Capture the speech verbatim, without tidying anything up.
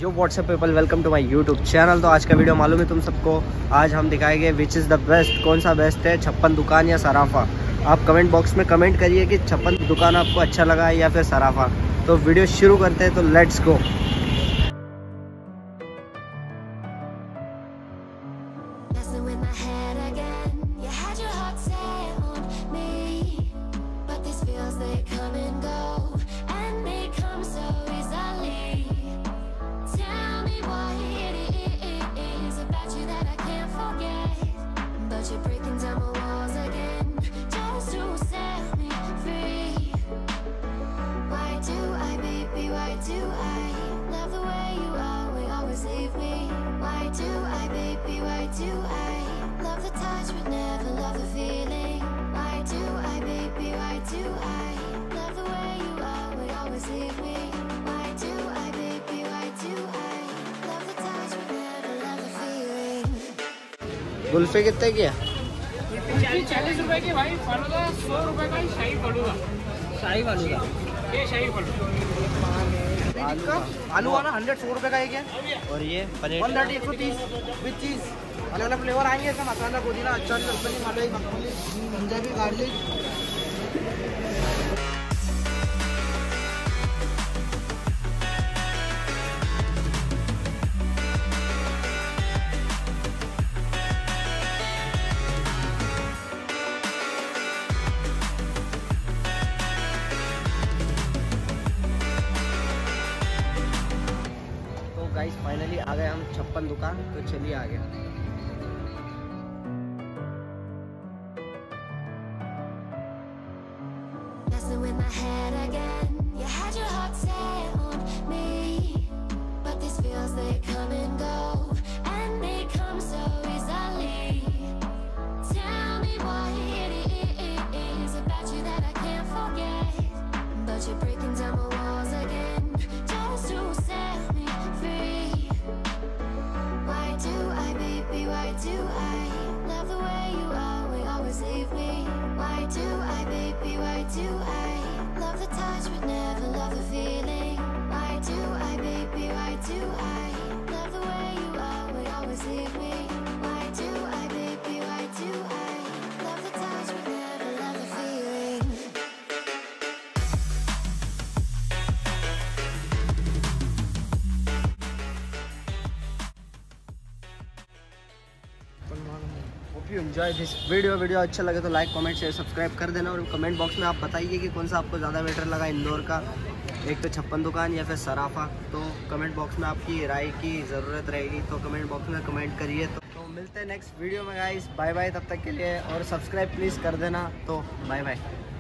Yo WhatsApp people, welcome to my YouTube channel. तो आज का वीडियो मालूम है तुम सबको, आज हम दिखाएंगे विच इज़ द बेस्ट, कौन सा बेस्ट है, छप्पन दुकान या सराफा। आप कमेंट बॉक्स में कमेंट करिए कि छप्पन दुकान आपको अच्छा लगा है या फिर सराफा। तो वीडियो शुरू करते हैं, तो लेट्स गो। कुल्फी कितने की है? चालीस रुपए की भाई, फालूदा सौ रुपए का शाही फालूदा। शाही फालूदा, ये शाही फालूदा। आलू वाला हंड्रेड सौ रुपए का एक है। और ये पनीर वन थर्टी एक सौ तीस विद चीज। अलग अलग फ्लेवर आएंगे इसका, मसाला, पुदीना, अचार, चटनी, मलाई, मखमली, पंजाबी, गार्लिक। गाइस फाइनली आ गए हम छप्पन दुकान, तो चलिए आगे। Hope you enjoy this video. Video अच्छा लगे तो लाइक, कमेंट, शेयर, सब्सक्राइब कर देना। और कमेंट बॉक्स में आप बताइए कि कौन सा आपको ज़्यादा बेटर लगा इंदौर का, एक तो छप्पन दुकान या फिर सराफा। तो कमेंट बॉक्स में आपकी राय की ज़रूरत रहेगी, तो कमेंट बॉक्स में कमेंट करिए। तो, तो मिलते हैं नेक्स्ट वीडियो में गाइस, बाय बाय तब तक के लिए। और सब्सक्राइब प्लीज़ कर देना। तो बाय बाय।